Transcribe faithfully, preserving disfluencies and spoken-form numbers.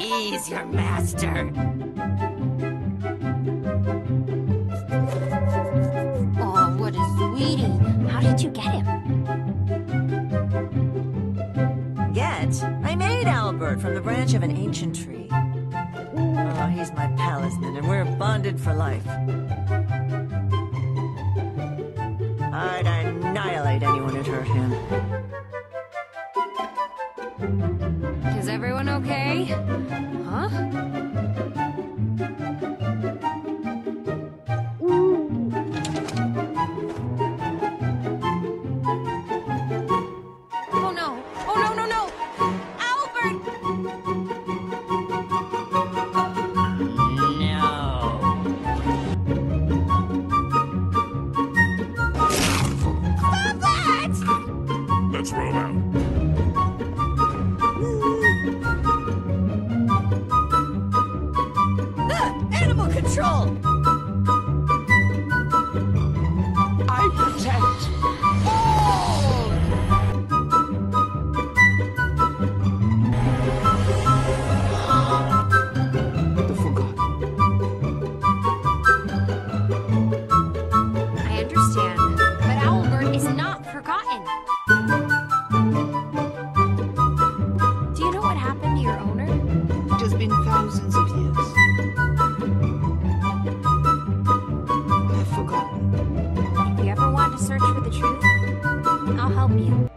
He's your master. Oh, what a sweetie. How did you get him? Get? I made Albert from the branch of an ancient tree. Oh, he's my Palisman, and we're bonded for life. I'd annihilate anyone who'd hurt him. Is everyone okay? Huh? Oh no! Oh no, no, no! Albert! No. Stop that! Let's roll out. Animal control! I protect all. The forgotten. I understand, but Albert is not forgotten. Do you know what happened to your owner? It has been thousands of years. I've forgotten. If you ever want to search for the truth, I'll help you.